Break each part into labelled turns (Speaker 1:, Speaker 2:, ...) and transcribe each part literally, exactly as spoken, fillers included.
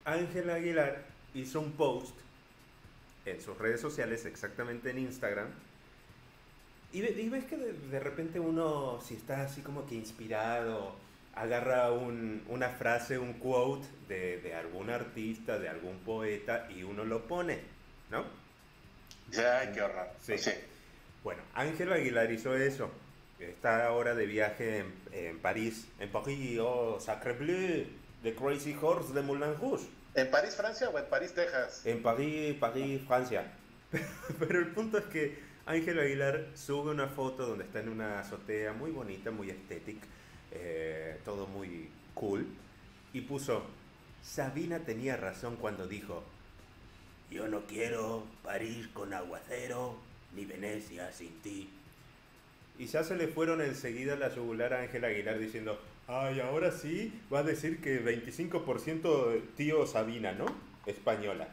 Speaker 1: Ángela Aguilar hizo un post en sus redes sociales, exactamente en Instagram, y, ve- y ves que de, de repente uno, si está así como que inspirado, agarra un- una frase, un quote de, de algún artista, de algún poeta, y uno lo pone, ¿no?
Speaker 2: Ya, qué horror.
Speaker 1: Sí.
Speaker 2: Sí.
Speaker 1: Bueno, Ángel Aguilar hizo eso. Está ahora de viaje en, en París. En París, oh, Sacre Bleu, The Crazy Horse de Moulin Rouge.
Speaker 2: ¿En París, Francia o en París, Texas?
Speaker 1: En París, París, Francia. Pero el punto es que Ángel Aguilar sube una foto donde está en una azotea muy bonita, muy estética, eh, todo muy cool. Y puso, Sabina tenía razón cuando dijo, yo no quiero París con aguacero, ni Venecia sin ti. Y ya se le fueron enseguida a la yugular a Ángel Aguilar diciendo, ay, ahora sí va a decir que veinticinco por ciento tío Sabina, ¿no? Española.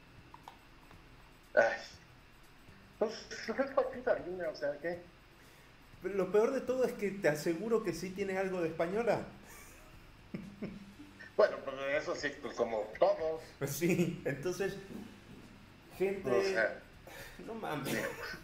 Speaker 2: Ay, pues, pues es Paquita Harina, o sea, ¿qué?
Speaker 1: Pero lo peor de todo es que te aseguro que sí tiene algo de española.
Speaker 2: Bueno, pues eso sí, pues como todos.
Speaker 1: Sí, entonces,
Speaker 2: O
Speaker 1: gente,
Speaker 2: sea,
Speaker 1: no mames.
Speaker 2: sí.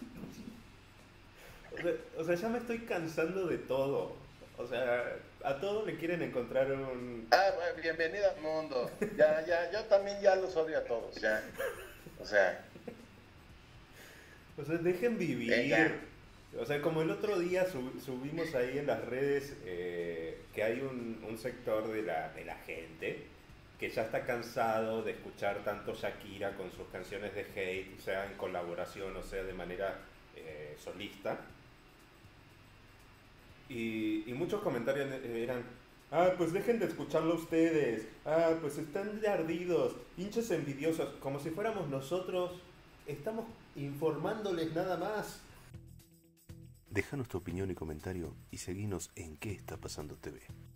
Speaker 1: O sea, o sea, ya me estoy cansando de todo. O sea, a todo le quieren encontrar un...
Speaker 2: Ah, bueno, bienvenida al mundo. Ya, ya, yo también ya los odio a todos, ya. O sea,
Speaker 1: O sea, dejen
Speaker 2: eh,
Speaker 1: vivir.
Speaker 2: ya.
Speaker 1: O sea, como el otro día sub- subimos ahí en las redes eh, que hay un, un sector de la, de la gente que ya está cansado de escuchar tanto Shakira con sus canciones de hate, sea en colaboración o sea de manera eh, solista. Y, y muchos comentarios eran, ah, pues dejen de escucharlo ustedes, ah, pues están de ardidos, hinchas envidiosos, como si fuéramos nosotros, estamos informándoles nada más. Déjanos tu opinión y comentario y seguinos en qué está pasando T V.